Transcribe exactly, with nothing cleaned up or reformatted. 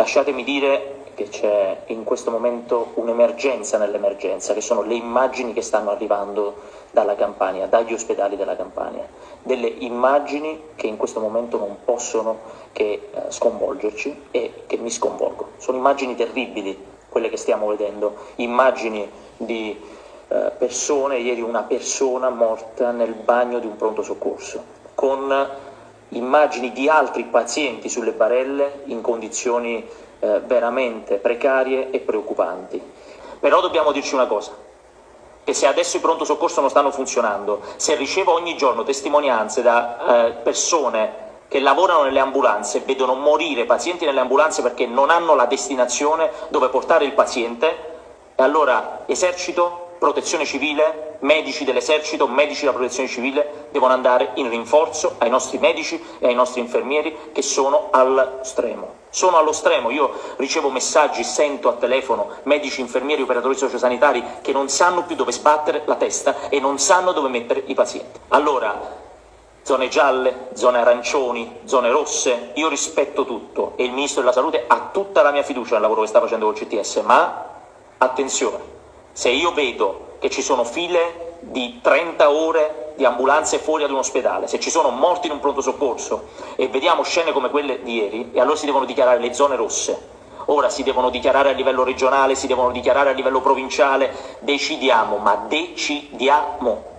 lasciatemi dire che c'è in questo momento un'emergenza nell'emergenza, che sono le immagini che stanno arrivando dalla Campania, dagli ospedali della Campania, delle immagini che in questo momento non possono che eh, sconvolgerci e che mi sconvolgono. Sono immagini terribili quelle che stiamo vedendo, immagini di eh, persone, ieri una persona morta nel bagno di un pronto soccorso, con immagini di altri pazienti sulle barelle in condizioni eh, veramente precarie e preoccupanti. Però dobbiamo dirci una cosa, che se adesso i pronto soccorso non stanno funzionando, se ricevo ogni giorno testimonianze da eh, persone che lavorano nelle ambulanze e vedono morire pazienti nelle ambulanze perché non hanno la destinazione dove portare il paziente, e allora esercito, protezione civile, medici dell'esercito, medici della protezione civile devono andare in rinforzo ai nostri medici e ai nostri infermieri che sono allo stremo. Sono allo stremo, io ricevo messaggi, sento a telefono medici, infermieri, operatori sociosanitari che non sanno più dove sbattere la testa e non sanno dove mettere i pazienti. Allora, zone gialle, zone arancioni, zone rosse, io rispetto tutto e il Ministro della Salute ha tutta la mia fiducia nel lavoro che sta facendo col C T S, ma attenzione, se io vedo che ci sono file di trenta ore di ambulanze fuori ad un ospedale, se ci sono morti in un pronto soccorso e vediamo scene come quelle di ieri, e allora si devono dichiarare le zone rosse. Ora si devono dichiarare a livello regionale, si devono dichiarare a livello provinciale, decidiamo, ma decidiamo.